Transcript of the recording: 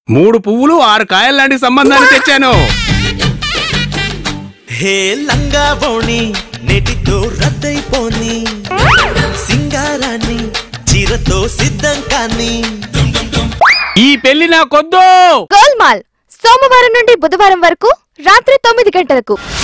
3 పువ్వులు 6 కాయల లాంటి సంబంధాన్ని తెచ్చాను. హే లంగా బోణి నెటితో రద్దయిపోని సింగారాన్ని చీరతో సిద్ధం కాని ఈ పెళ్లి నాకొద్దు. గోల్మాల్ సోమవారం నుండి బుధవారం వరకు రాత్రి 9 గంటలకు.